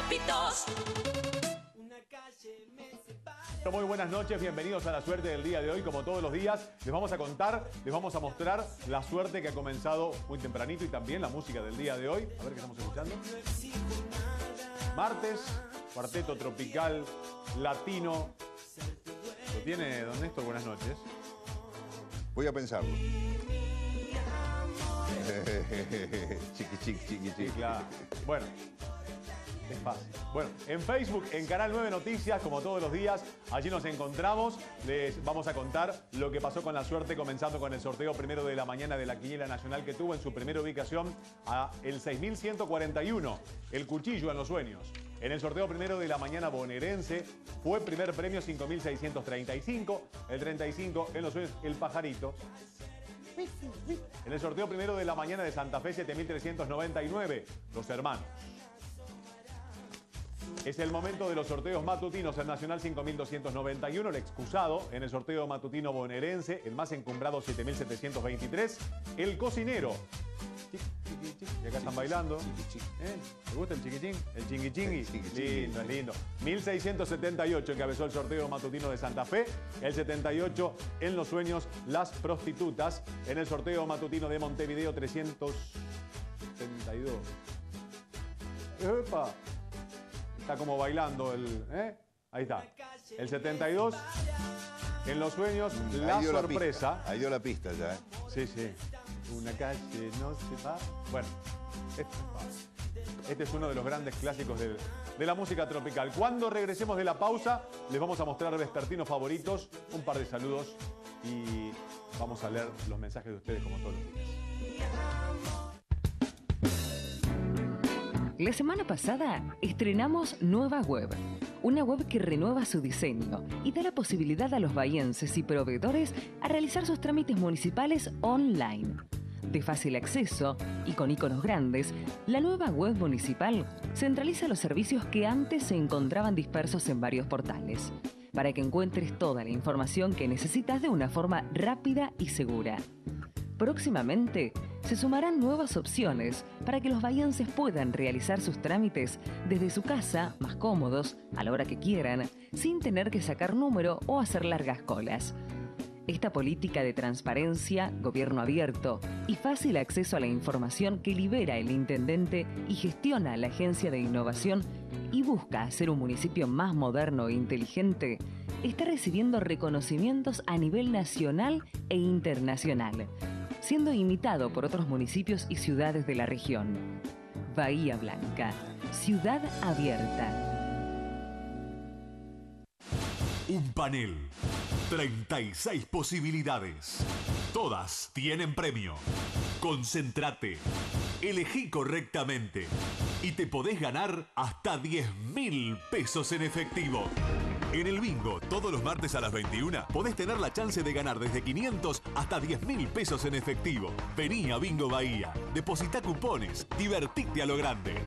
trapitos. Muy buenas noches, bienvenidos a la suerte del día de hoy. Como todos los días, les vamos a contar, les vamos a mostrar la suerte que ha comenzado muy tempranito y también la música del día de hoy. A ver qué estamos escuchando. Martes, cuarteto tropical, latino. ¿Lo tiene don Néstor? Buenas noches. Voy a pensarlo. Chiqui, chiqui. Sí, claro. Bueno. Es fácil. Bueno, en Facebook, en Canal 9 Noticias, como todos los días, allí nos encontramos. Les vamos a contar lo que pasó con la suerte, comenzando con el sorteo primero de la mañana de la Quiniela Nacional, que tuvo en su primera ubicación a el 6141, el cuchillo en los sueños. En el sorteo primero de la mañana bonaerense fue primer premio 5.635, el 35 en los sueños, el pajarito. En el sorteo primero de la mañana de Santa Fe 7.399, los hermanos. Es el momento de los sorteos matutinos. El Nacional 5.291, el excusado. En el sorteo matutino bonaerense, el más encumbrado 7.723. El cocinero. Y acá están bailando. ¿Te gusta el chiquichín? El chingui. Lindo, es lindo. 1.678 encabezó el sorteo matutino de Santa Fe. El 78 en los sueños, las prostitutas. En el sorteo matutino de Montevideo 372. ¡Epa! Está como bailando el... Ahí está. El 72, en los sueños, la sorpresa. Ahí dio la pista ya, Sí. Una calle no se va. Bueno, este es uno de los grandes clásicos de la música tropical. Cuando regresemos de la pausa, les vamos a mostrar vespertinos favoritos, un par de saludos y vamos a leer los mensajes de ustedes como todos los días. La semana pasada estrenamos Nueva Web, una web que renueva su diseño y da la posibilidad a los bahienses y proveedores a realizar sus trámites municipales online. De fácil acceso y con iconos grandes, la nueva web municipal centraliza los servicios que antes se encontraban dispersos en varios portales, para que encuentres toda la información que necesitas de una forma rápida y segura. Próximamente se sumarán nuevas opciones para que los bahienses puedan realizar sus trámites desde su casa, más cómodos, a la hora que quieran, sin tener que sacar número o hacer largas colas. Esta política de transparencia, gobierno abierto y fácil acceso a la información que libera el intendente y gestiona la Agencia de Innovación y busca hacer un municipio más moderno e inteligente, está recibiendo reconocimientos a nivel nacional e internacional, siendo imitado por otros municipios y ciudades de la región. Bahía Blanca, ciudad abierta. Un panel, 36 posibilidades. Todas tienen premio. Concéntrate, elegí correctamente y te podés ganar hasta 10.000 pesos en efectivo. En el bingo, todos los martes a las 21, podés tener la chance de ganar desde 500 hasta 10.000 pesos en efectivo. Vení a Bingo Bahía, depositá cupones, divertite a lo grande.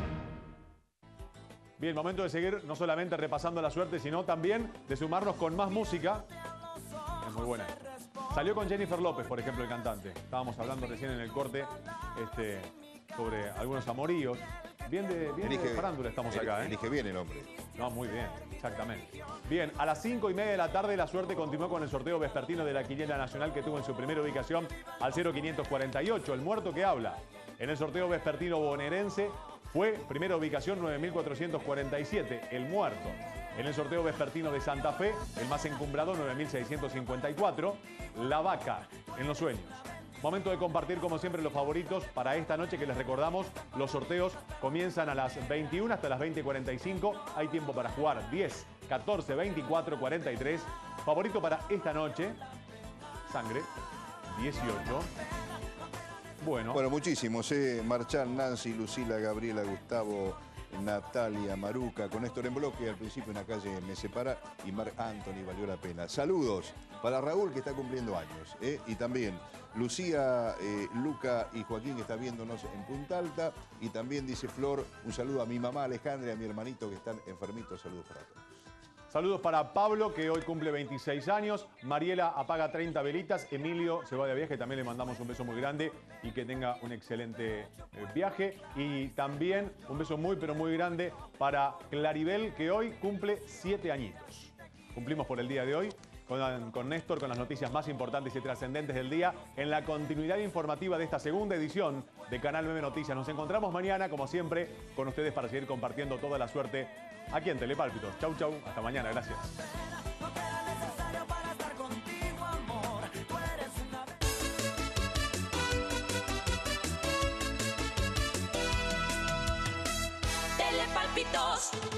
Bien, momento de seguir no solamente repasando la suerte, sino también de sumarnos con más música. Es muy buena. Salió con Jennifer López, por ejemplo, el cantante. Estábamos hablando recién en el corte sobre algunos amoríos. Bien de farándula estamos acá, Elige bien el hombre. No, muy bien, exactamente. Bien, a las 5:30 de la tarde la suerte continuó con el sorteo vespertino de la Quiniela Nacional que tuvo en su primera ubicación al 0548, el muerto que habla. En el sorteo vespertino bonaerense fue primera ubicación 9447, el muerto. En el sorteo vespertino de Santa Fe, el más encumbrado 9654, la vaca en los sueños. Momento de compartir como siempre los favoritos para esta noche que les recordamos. Los sorteos comienzan a las 21 hasta las 20:45. Hay tiempo para jugar 10, 14, 24, 43. Favorito para esta noche, Sangre, 18. Bueno, muchísimos. Marchán, Nancy, Lucila, Gabriela, Gustavo, Natalia, Maruca, con Néstor en bloque. Al principio en la calle Me Separa y Marc Anthony, valió la pena. Saludos para Raúl que está cumpliendo años. Y también Lucía, Luca y Joaquín que está viéndonos en Punta Alta. Y también dice Flor, un saludo a mi mamá Alejandra y a mi hermanito que están enfermitos. Saludos para todos. Saludos para Pablo, que hoy cumple 26 años. Mariela apaga 30 velitas. Emilio se va de viaje, también le mandamos un beso muy grande y que tenga un excelente viaje. Y también un beso muy, pero muy grande para Claribel, que hoy cumple 7 añitos. Cumplimos por el día de hoy con Néstor, con las noticias más importantes y trascendentes del día, en la continuidad informativa de esta segunda edición de Canal 9 Noticias. Nos encontramos mañana, como siempre, con ustedes para seguir compartiendo toda la suerte aquí en Telepálpitos. Chau, chau. Hasta mañana. Gracias. Telepálpitos.